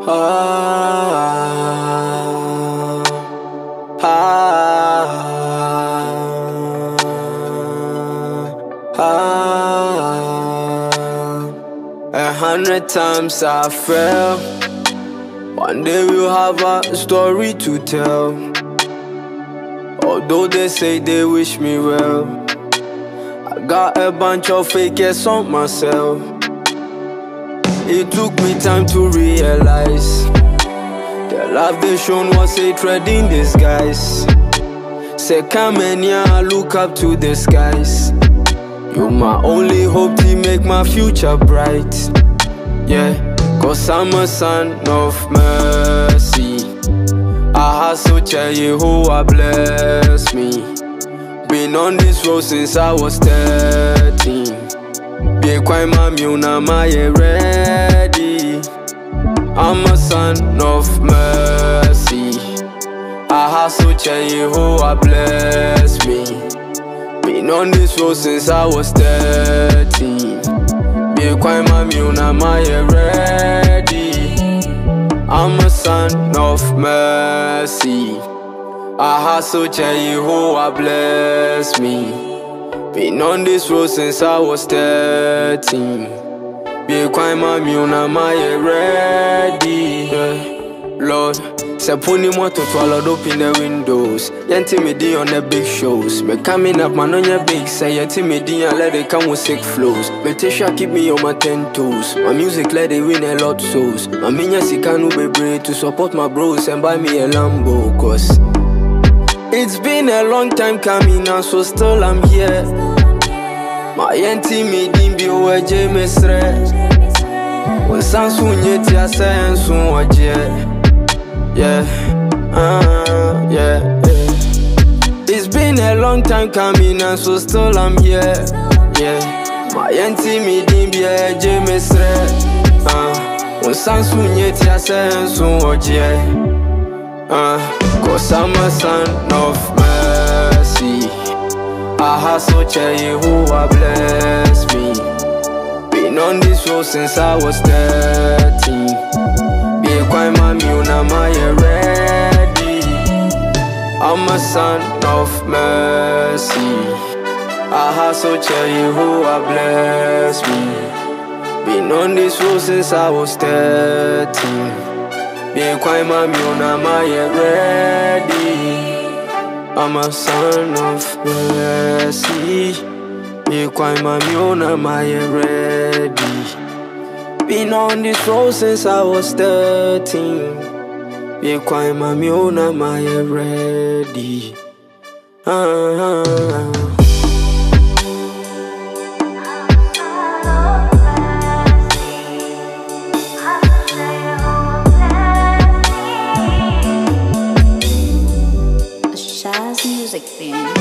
Ah, ah, ah. 100 times I fell. One day we'll have a story to tell. Although they say they wish me well, I got a bunch of fakes on myself. It took me time to realize the love they shown was hatred in disguise. Say come and yeah, look up to the skies. You my only hope to make my future bright. Yeah, cause I'm a son of mercy. I hustle, Jehovah bless me. Been on this road since I was 13. Be quite my muna, my ready. I'm a son of mercy. I hustle, Jehovah bless me. Been on this road since I was 13. Be quite my muna, my ready. I'm a son of mercy. I hustle, Jehovah bless me. Been on this road since I was 13. Be quite my muna, my ready. Lord, say pony moto to all up in the windows. Yanti me di on the big shows. Me coming up man on your big say yanti me di and let it come with sick flows. Me Tesha keep me on my 10 toes. My music let it win a lot souls. My minya sikanu be brave to support my bros and buy me a Lambo. Cause it's been a long time coming and so still I'm here. My yanti me di be owe James Re. When sans unyeti a science soon waje. Yeah, yeah. It's been a long time coming and so still I'm here. Yeah, my auntie me dim be a James Re. When sans unyeti a sense watch cause I'm a son of mercy. I hustle, Jehovah bless me. Been on this road since I was 13. Be quite my muna, my ready. I'm a son of mercy. I hustle, Jehovah bless me. Been on this road since I was 13. Be quite my muna, my ready. I'm a son of mercy. Be quite my muna, my ready. Been on this road since I was 13. Be quite my muna, my ready. Shaz Music Theme.